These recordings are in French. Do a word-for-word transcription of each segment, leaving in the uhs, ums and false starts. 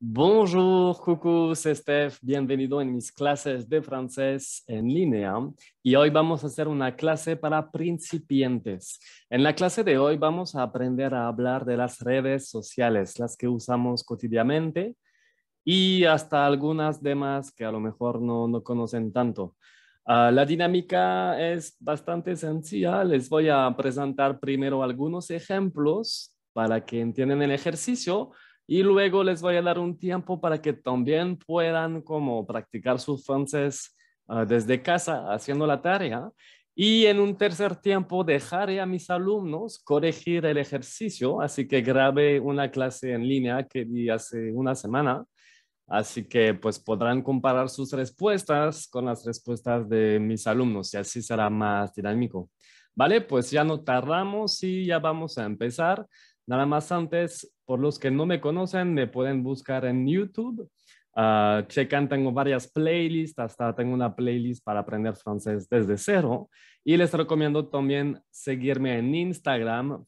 Bonjour, coucou, c'est Steph. Bienvenido en mis clases de francés en línea. Y hoy vamos a hacer una clase para principiantes. En la clase de hoy vamos a aprender a hablar de las redes sociales, las que usamos cotidianamente y hasta algunas demás que a lo mejor no, no conocen tanto. Uh, la dinámica es bastante sencilla. Les voy a presentar primero algunos ejemplos para que entiendan el ejercicio y luego les voy a dar un tiempo para que también puedan como practicar su francés uh, desde casa haciendo la tarea. Y en un tercer tiempo dejaré a mis alumnos corregir el ejercicio, así que grabé una clase en línea que di hace una semana. Así que pues podrán comparar sus respuestas con las respuestas de mis alumnos y así será más dinámico. Vale, pues ya no tardamos y ya vamos a empezar. Nada más antes, por los que no me conocen, me pueden buscar en YouTube. Uh, checan, tengo varias playlists, hasta tengo una playlist para aprender francés desde cero. Y les recomiendo también seguirme en Instagram,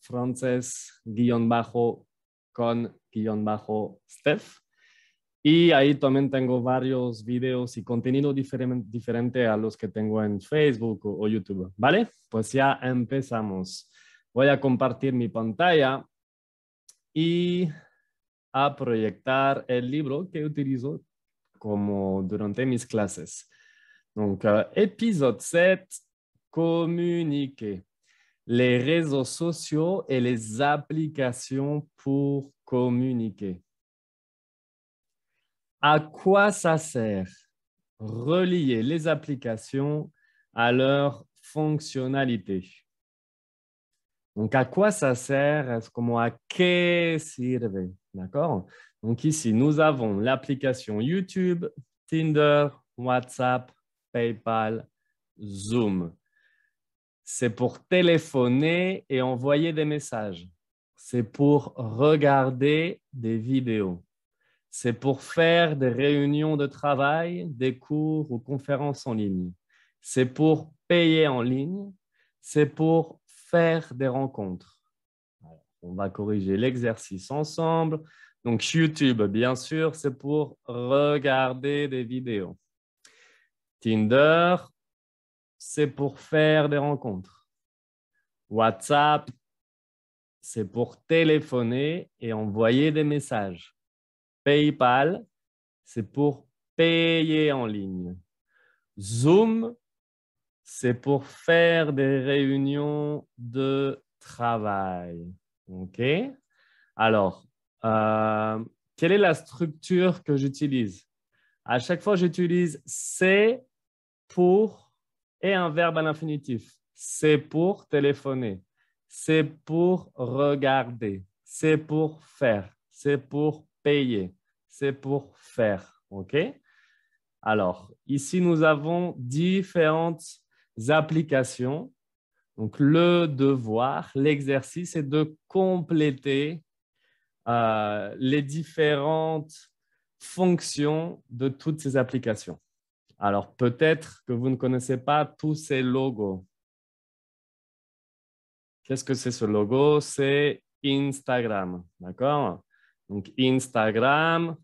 francés-con-steph. Y ahí también tengo varios videos y contenido diferente, diferente a los que tengo en Facebook o, o YouTube. ¿Vale? Pues ya empezamos. Voy a compartir mi pantalla y a proyectar el libro que utilizo como durante mis clases. Donc, euh, épisode sept, communiquer. Les réseaux sociaux et les applications pour communiquer. À quoi ça sert? Relier les applications à leur fonctionnalité. Donc, à quoi ça sert? Est-ce como a qué sirve? D'accord? Donc, ici, nous avons l'application YouTube, Tinder, WhatsApp, PayPal, Zoom. C'est pour téléphoner et envoyer des messages. C'est pour regarder des vidéos. C'est pour faire des réunions de travail, des cours ou conférences en ligne. C'est pour payer en ligne. C'est pour faire des rencontres. Alors, on va corriger l'exercice ensemble. Donc, YouTube, bien sûr, c'est pour regarder des vidéos. Tinder, c'est pour faire des rencontres. WhatsApp, c'est pour téléphoner et envoyer des messages. PayPal, c'est pour payer en ligne. Zoom, c'est pour faire des réunions de travail. OK? Alors, euh, quelle est la structure que j'utilise? À chaque fois, j'utilise c'est pour et un verbe à l'infinitif. C'est pour téléphoner. C'est pour regarder. C'est pour faire. C'est pour payer. C'est pour faire. OK? Alors, ici, nous avons différentes applications. Donc, le devoir, l'exercice est de compléter euh, les différentes fonctions de toutes ces applications. Alors, peut-être que vous ne connaissez pas tous ces logos. Qu'est-ce que c'est ce logo? C'est Instagram, d'accord? Donc, Instagram,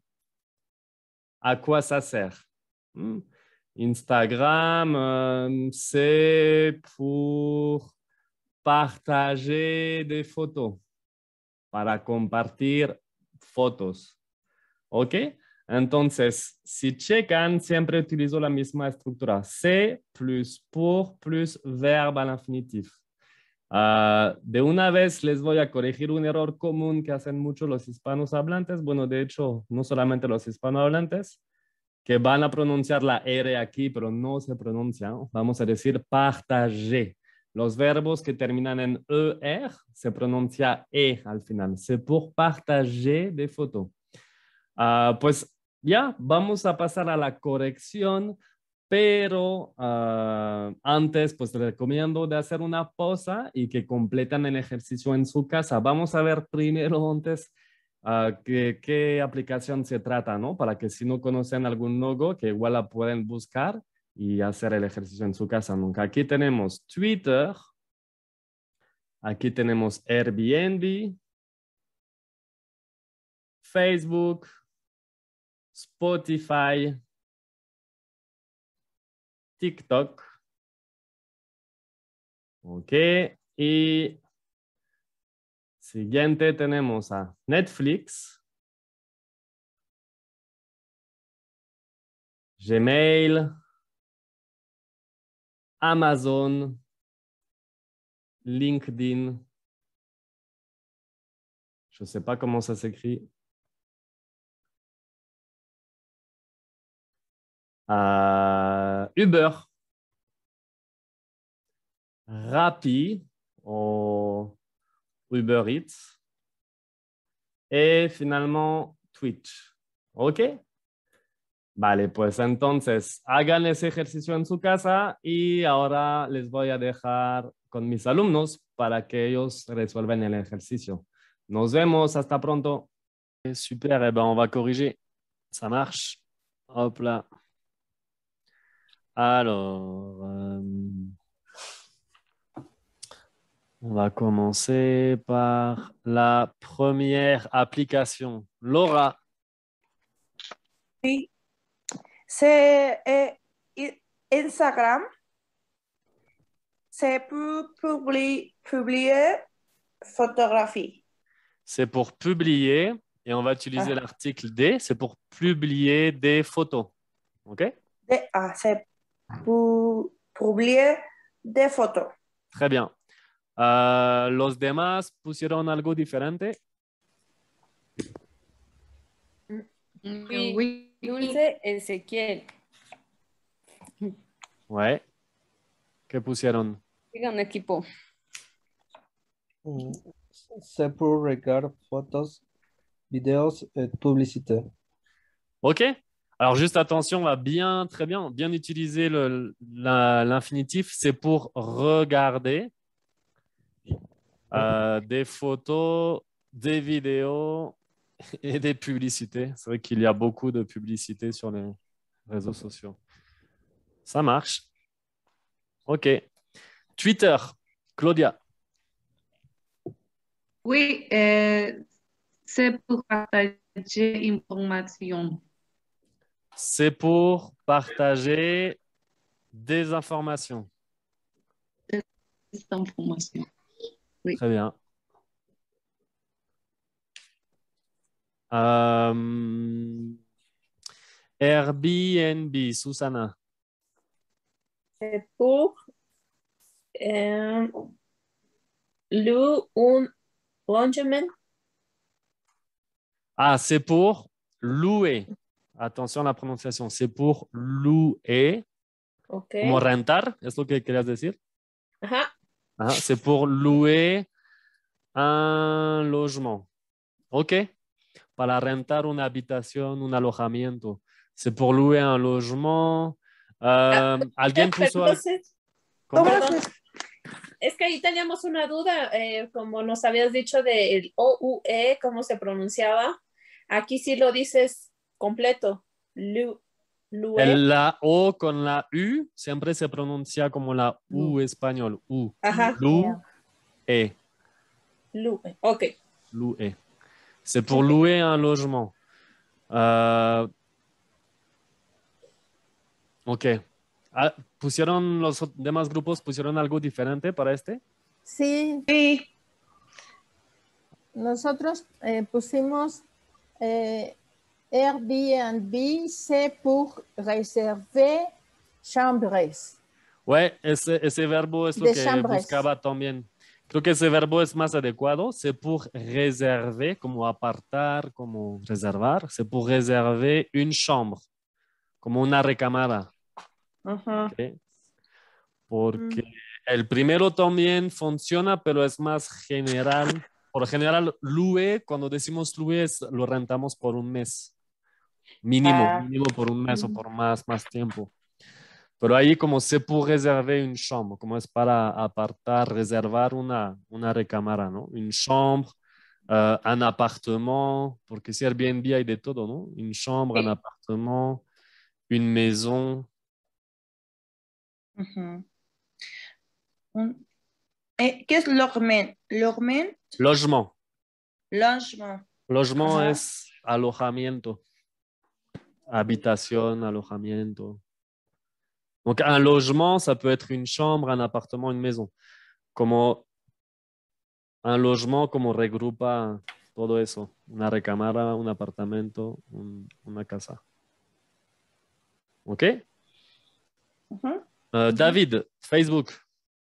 à quoi ça sert? Hmm. Instagram, euh, c'est pour partager des photos, para compartir fotos. ¿Ok? Entonces, si checan, siempre utilizo la misma estructura. C'est plus pour plus verbe al infinitif. Uh, de una vez les voy a corregir un error común que hacen mucho los hispanos hablantes. Bueno, de hecho, no solamente los hispanohablantes, que van a pronunciar la R aquí, pero no se pronuncia. Vamos a decir partager. Los verbos que terminan en er se pronuncia e al final. C'est pour partager des photos. Uh, pues ya, vamos a pasar a la corrección, pero uh, antes pues les recomiendo de hacer una pausa y que completan el ejercicio en su casa. Vamos a ver primero antes uh, qué, qué aplicación se trata, ¿no? Para que si no conocen algún logo, que igual la pueden buscar y hacer el ejercicio en su casa. Donc, aquí tenemos Twitter, aquí tenemos Airbnb, Facebook, Spotify, TikTok. Ok. Y siguiente tenemos a Netflix, Gmail, Amazon, LinkedIn. Je ne sais pas comment ça s'écrit. Uh, Uber, Rappi o Uber Eats y finalement Twitch. ¿Ok? Vale, pues entonces hagan ese ejercicio en su casa y ahora les voy a dejar con mis alumnos para que ellos resuelvan el ejercicio. Nos vemos, hasta pronto. Super, eh ben on va corriger. Ça marche. Hop là. Alors, euh, on va commencer par la première application. Laura. Oui. C'est euh, Instagram. C'est pour publier, publier photographie. C'est pour publier, et on va utiliser Ah. l'article D, c'est pour publier des photos. OK? De, ah, c'est pour publier des photos. Très bien. Uh, ¿Los demás pusieron algo diferente? Oui, oui. Dulce, Ezequiel. Ouais. ¿Qué pusieron? Digan equipo. C'est pour regarder photos, vidéos et publicité. OK. Alors, juste attention, on va bien, très bien, bien utiliser le- la- l'infinitif. C'est pour regarder euh, des photos, des vidéos et des publicités. C'est vrai qu'il y a beaucoup de publicités sur les réseaux sociaux. Ça marche. OK. Twitter, Claudia. Oui, euh, c'est pour partager information. C'est pour partager des informations. Des informations. Oui. Très bien. Euh, Airbnb, Susana. C'est pour euh, le un logement. Ah, c'est pour louer. Attention à la prononciation. C'est pour louer. Ok. Como rentar, es lo que querías decir. Ajá. Ajá, c'est pour louer un logement. OK. Para rentar una habitación, un alojamiento. C'est pour louer un logement. Euh, ¿Alguien puso al- Entonces, ¿Cómo? perdón. Es que ahí teníamos una duda, eh, como nos habías dicho del O U E, cómo se pronunciaba. Aquí sí lo dices completo. Lu, lue. El- La O con la U siempre se pronuncia como la U español. U. Ajá. Lou, E. Lue. Ok. Louer. C'est pour Ok. louer un logement. Euh, ok. Ah, ¿pusieron los demás grupos, pusieron algo diferente para este? Sí, Sí. nosotros eh, pusimos eh, Airbnb, c'est pour réserver chambres. Ouais, ese, ese verbo es lo De que chambres. buscaba también. Creo que ese verbo es más adecuado. C'est pour réserver, como apartar, como reservar. C'est pour réserver une chambre, como una recámara. Ajá. ¿Ok? Porque el primero también funciona, pero es más general. Por lo general, louer, cuando decimos louer, es- lo rentamos por un mes. Mínimo, Ah. mínimo por un mes o por más, más tiempo. Pero ahí como c'est pour réserver une chambre, como es para apartar, reservar una, una recámara, ¿no? Une chambre, euh, un appartement, porque si Airbnb hay de todo, ¿no? Une chambre, un appartement, une maison. Ujú. Un- eh, ¿Qué es logement? Logement, Logement. logement. Logement Ajá. es alojamiento. Habitación, alojamiento. Donc, un logement, ça peut être une chambre, un appartement, une maison. Como un logement, como regrupa todo eso. Una recámara, un apartamento, un- una casa. OK? Ujú. Euh, David, Facebook.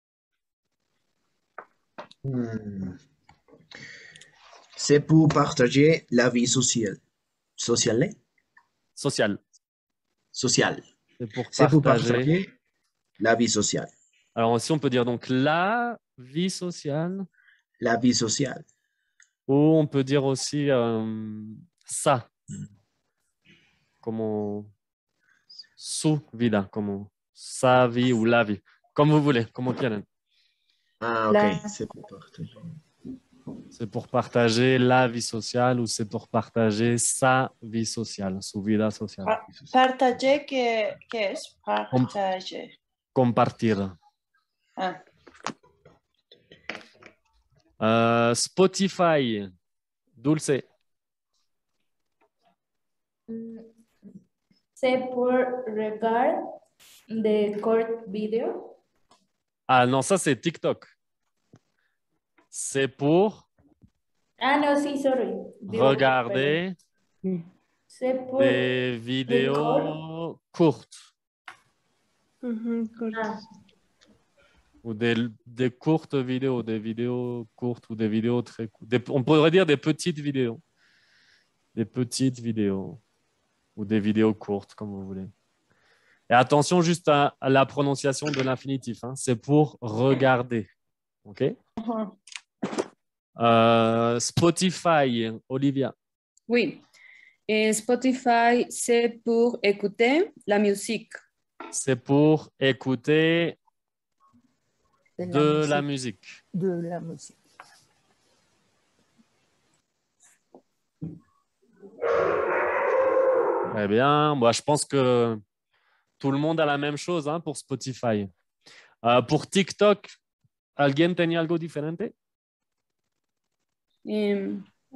Hmm. C'est pour partager la vie sociale. Sociale? Social. Sociale. C'est pour C'est pour partager. partager la vie sociale. Alors, aussi, on peut dire donc la vie sociale. La vie sociale. Ou on peut dire aussi euh, sa. Como su vida. Como sa vie ou la vie. Comme vous voulez, como quieran. Ah, ok. La- C'est pour partager. C'est pour partager la vie sociale ou c'est pour partager sa vie sociale, su vida social. Ah, Partager, ¿qué, qué es? Partager. Compartir. Ah, Euh, Spotify. Dulce. C'est pour regarder des courtes vidéos. Ah non, ça c'est TikTok. C'est pour Ah, non, sí, sorry. Digo, regarder perdón. C'est pour... des vidéos courtes ujú, correcto. Ah, ou des, des courtes vidéos, des vidéos courtes ou des vidéos très courtes. Des- on pourrait dire des petites vidéos. Des petites vidéos ou des vidéos courtes, comme vous voulez. Et attention juste à, à la prononciation de l'infinitif. Hein. C'est pour regarder. OK? Ujú. Euh, Spotify, Olivia. Oui. Et Spotify, c'est pour écouter la musique. C'est pour écouter De de la musique. musique. De la musique. Très bien. Moi, je pense que tout le monde a la même chose hein, pour Spotify. Euh, pour TikTok, ¿alguien tenía algo diferente? Et,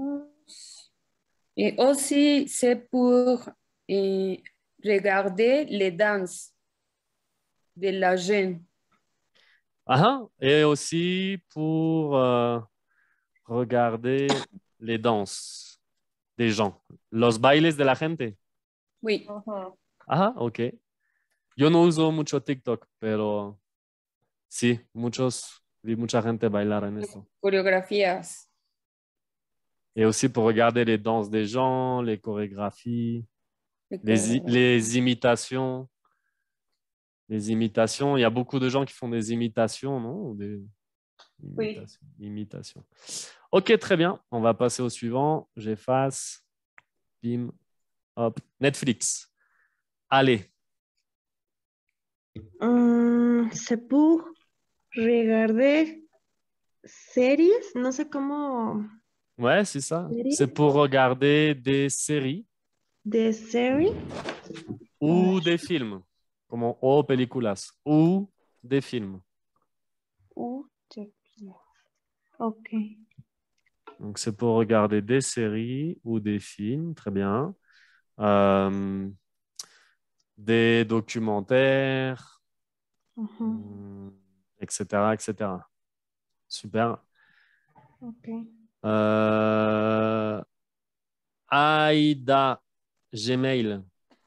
et aussi, c'est pour eh, regarder les danses de la jeune. Ah, et aussi pour euh, regarder les danses des gens. Los bailes de la gente. Oui. Ujú. Ah, ok. Yo no uso mucho TikTok, pero sí, muchos, vi mucha gente bailar en eso. Coreografías. Et aussi pour regarder les danses des gens, les chorégraphies, les les, i- coreografías. les imitations. Les imitations, il y a beaucoup de gens qui font des imitations, non? Ou des Oui. imitations. imitations. Ok, très bien. On va passer au suivant. J'efface. Bim. Hop. Netflix. Allez. Mm, c'est pour regarder series, no sé cómo, Ouais, c'est ça. Série? C'est pour regarder des séries de series. ou des films. Comme o películas. Ou des films. Ou de- Ok. Donc, c'est pour regarder des séries ou des films. Très bien. Euh, des documentaires, Ujú, mm, et cetera, et cetera. Super. ok. Euh, Aïda, Gmail.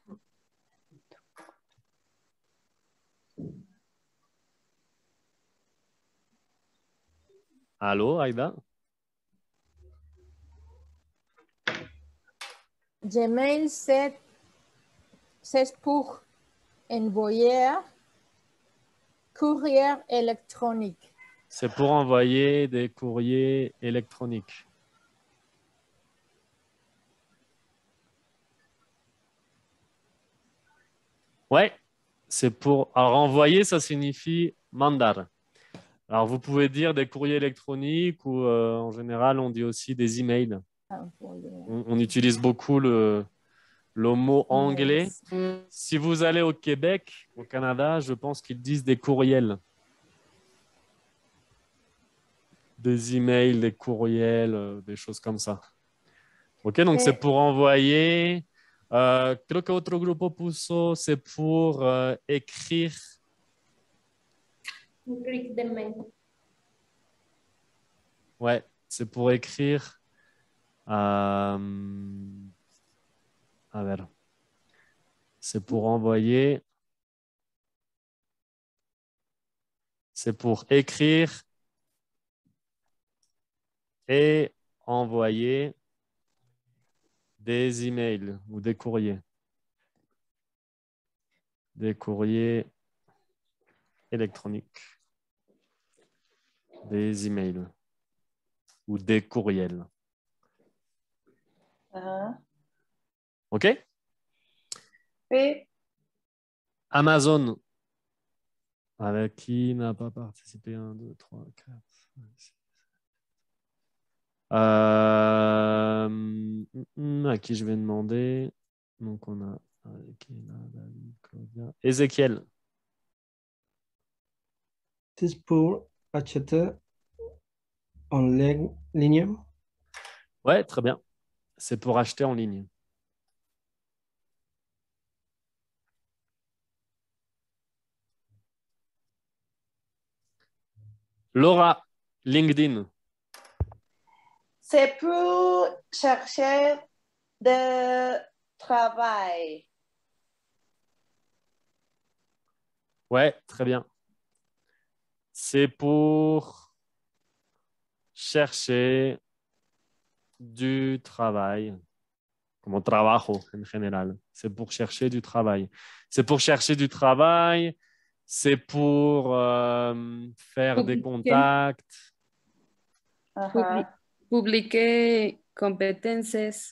Allô, Aïda? Gmail, c'est c'est pour envoyer courrier électronique. C'est pour envoyer des courriers électroniques. Ouais, c'est pour. Alors, envoyer, ça signifie mandar. Alors, vous pouvez dire des courriers électroniques ou euh, en général, on dit aussi des emails. Envoyer. On, on utilise beaucoup le, le mot anglais. Si vous allez au Québec, au Canada, je pense qu'ils disent des courriels. Des emails, des courriels, euh, des choses comme ça. OK, donc Et- c'est pour envoyer Euh, creo que otro grupo puso, c'est pour euh, écrire. Écrire de mail. Ouais, c'est pour écrire. Euh, a ver. C'est pour envoyer. C'est pour écrire et envoyer des emails ou des courriers. Des courriers électroniques. Des emails ou des courriels. Uh-huh. OK? Oui. Amazon. Avec qui n'a pas participé? un, deux, trois, quatre, cinq, six. Euh, à qui je vais demander? Donc, on a David, Claudia. Ézéchiel. C'est pour acheter en ligne. ligne. Ouais, très bien. C'est pour acheter en ligne. Laura, LinkedIn. C'est pour chercher de travail. Ouais, très bien. C'est pour chercher du travail, como trabajo en général. C'est pour chercher du travail. C'est pour chercher du travail, c'est pour euh, faire des contacts. Publi- Publiquer competencias.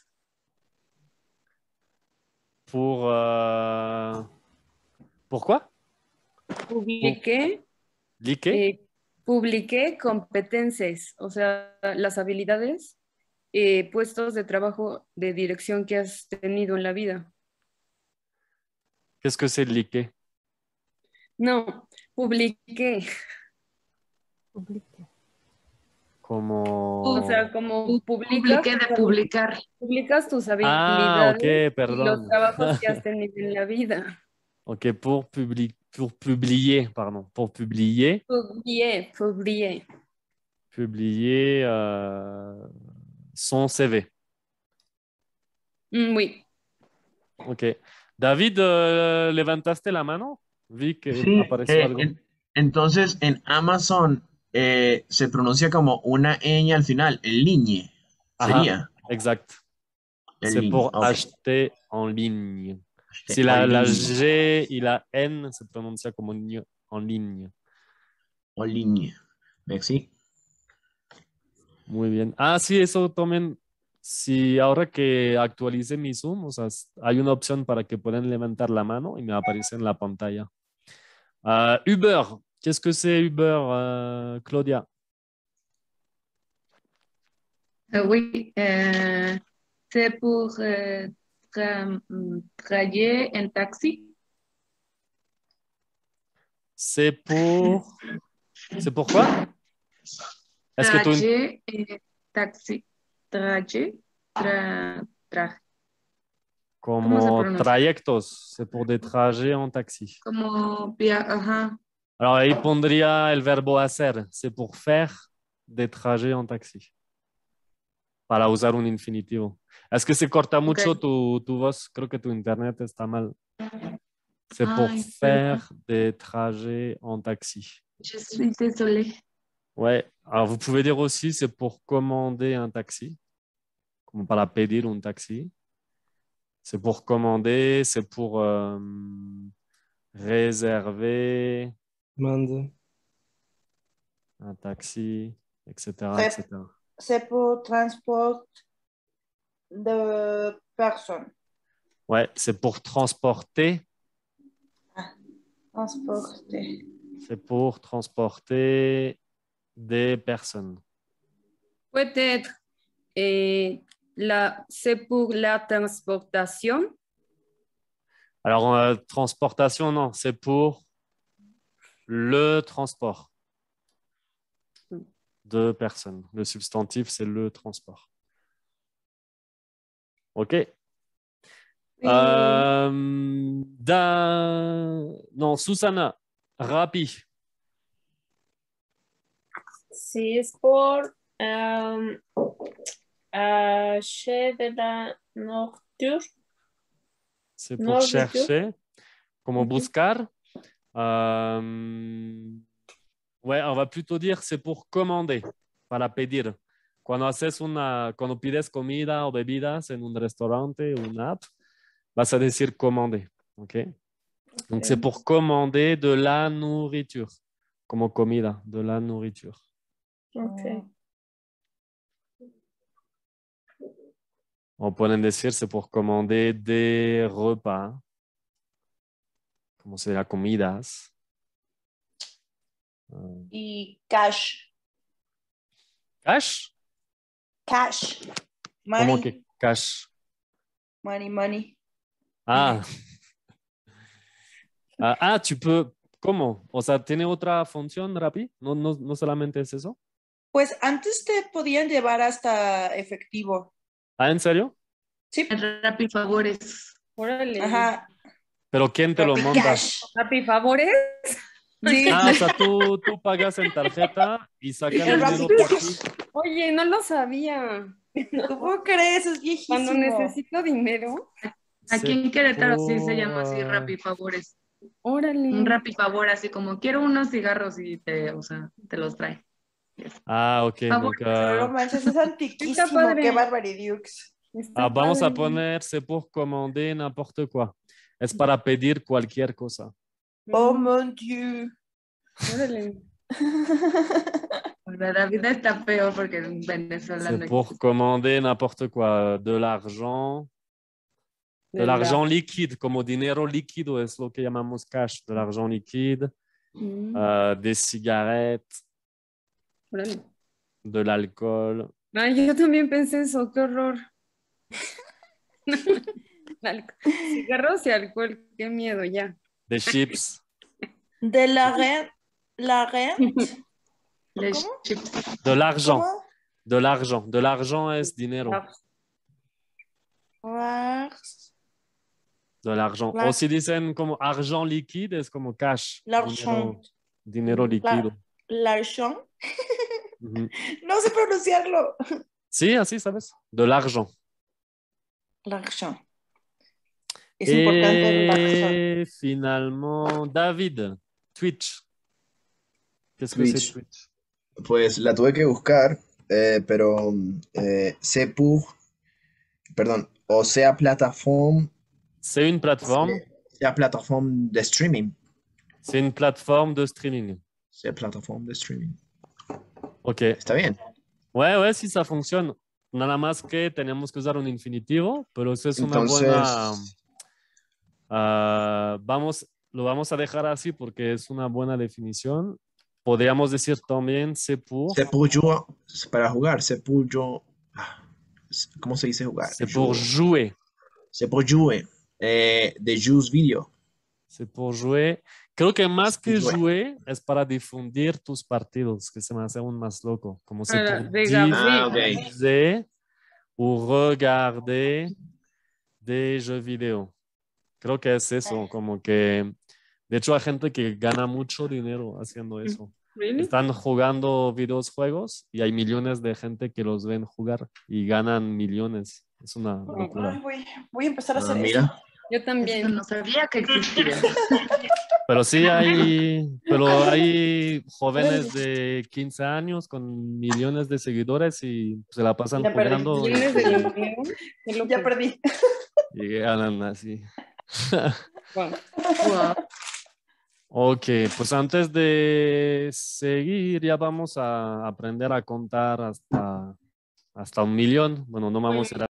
Pour... Euh... Pourquoi? Publiquer. Liquer. Eh, publiqué competencias, o sea, las habilidades y puestos de trabajo de dirección que has tenido en la vida. Qu'est-ce que c'est liquer? No, publiqué. Publique. Como... O sea, como publicas, Publiqué de publicar. publicas tus Ah, habilidades ok, y perdón. los trabajos que has tenido en la vida. Ok, pour, publi pour publier, pardon, pour publier. Publié, publié. Publier euh, son C V. Mm, oui. Ok. David, uh, ¿levantaste la mano? Vi que Sí, apareció eh, algo. en- entonces en Amazon eh, se pronuncia como una ñ al final, el ligne. Ajá, Sería exact. el C'est ligne. pour Ok. acheter en ligne. Acheter Si la, en la ligne. G y la N se pronuncia como ño- en ligne. En ligne. Merci. Muy bien. Ah, sí, eso tomen. Si ahora que actualice mi Zoom, o sea, hay una opción para que puedan levantar la mano y me aparece en la pantalla. Uh, Uber. Qu'est-ce que c'est Uber, uh, Claudia? Euh, oui, euh, c'est pour euh, tra- travailler en taxi. C'est pour... C'est pourquoi? Est-ce que tu... Trajet et taxi. Trajet. Tra, tra, ¿Cómo se Como pronuncia? trayectos, c'est pour des trajets en taxi. Como via, ajá. Alors, ahí pondría el verbo hacer. C'est pour faire des trajets en taxi. Para usar un infinitivo. Es que se corta mucho Ok. tu, tu voz. Creo que tu internet está mal. C'est pour Ay, faire des trajets en taxi. je suis désolée. Ouais. Alors, vous pouvez dire aussi, c'est pour commander un taxi. Como para pedir un taxi. C'est pour commander, c'est pour euh, réserver Mande. un taxi, et cetera, C'est- et cetera. C'est pour transport de personnes. Ouais, c'est pour transporter. Transporter. C'est pour transporter des personnes. Peut-être. eh, la, c'est pour la transportation. Alors, euh, transportation, non, c'est pour le transport de personnes. Le substantif, c'est le transport. OK. Um, da... Non, Susana, Rappi. Sí, es por um, uh, Chez de la Nourriture. C'est pour Nourriture. chercher, como Mhm. buscar. Euh, ouais, on va plutôt dire c'est pour commander, para pedir. Cuando haces una, cuando pides comida o bebidas en un restaurante o una app, vas a decir commander, ¿ok? Donc c'est pour commander de la nourriture, como comida, de la nourriture. Ok. On pueden decir c'est pour commander des repas, como sería comidas. Euh, Y cash. Cash? Cash. ¿Cómo Money. que cash? Money, money. Ah. ah, ah, tu peux, ¿cómo? O sea, ¿tiene otra función, Rappi? ¿No, no, no solamente es eso? Pues antes te podían llevar hasta efectivo. Ah, ¿en serio? Sí. Rappi favores. Órale. Ajá. ¿Pero quién te lo Rappi monta? cash. Rappi favores. Sí. Ah, o sea, tú, tú pagas en tarjeta y sacan el Rappi dinero por cash. ti. Oye, no lo sabía. ¿Cómo crees? Es viejísimo. Cuando necesito dinero. Aquí en Querétaro sí se llama así por- Rappi favores. Órale. Un Rappi favor, así como quiero unos cigarros y te, o sea, te los trae. Ah, ok. Favor. Donc, Pero no euh, manches, es antiquísimo. Está padre. Qué barbaridux. Está ah, vamos a padre. poner, c'est pour commander n'importe quoi. Es para pedir cualquier cosa. Oh mon Dieu. Órale. O sea, la vida está peor porque en venezolano. C'est pour commander n'importe quoi. De l'argent. De l'argent liquide, como dinero líquido es lo que llamamos cash. De l'argent liquide. Mm. euh, des cigarettes. Órale. De l'alcool. Ay, yo también pensé eso, qué horror. Alco- Cigarros y alcohol, qué miedo ya. Des chips. De la rent. La rent. Les ¿Cómo? chips. De l'argent. ¿Cómo? De l'argent. De l'argent es dinero. Rars. De l'argent. La- O si dicen como argent liquide, es como cash. L'argent. Dinero, dinero líquido. L'argent. Ujú. No sé pronunciarlo. Sí, así sabes. De l'argent. L'argent. Es importante el l'argent. Et finalement, David, Twitch. Qu'est-ce que c'est Twitch. Twitch? Pues la tuve que buscar, eh, pero eh, c'est pour, perdón, o sea, plataforme, C'est une plateforme. sea plataforme de streaming. C'est une plateforme de streaming. Sea plataforme de streaming. Ok. Está bien. Ouais, ouais, si ça fonctionne. Nada más que tenemos que usar un infinitivo, pero eso es una Entonces, buena... ah, vamos, lo vamos a dejar así porque es una buena definición. Podríamos decir también c'est pour. c'est pour jouer, para jugar, c'est pour jouer. ah, ¿Cómo se dice jugar? C'est pour Jouer. jouer. C'est pour jouer. Eh, de Juice Video. C'est pour jouer. Creo que más que Jouer. jouer es para difundir tus partidos, que se me hace aún más loco. Como c'est Ah, pour regarder. Ah, ok. diffuser ou regarder des jeux vidéo. Creo que es eso, como que... De hecho, hay gente que gana mucho dinero haciendo eso. Really? Están jugando videojuegos y hay millones de gente que los ven jugar y ganan millones. Es una Ay, locura. voy, voy a empezar a Ah, hacer mira. eso. Yo Eso también. no sabía que existía. Pero sí hay, pero hay jóvenes de quince años con millones de seguidores y se la pasan Ya perdí. jugando y, ¿Tienes de dinero? Qué loco. Ya perdí. y ganan así. Wow. Wow. Ok, pues antes de seguir ya vamos a aprender a contar hasta, hasta un millón. Bueno, no vamos a ir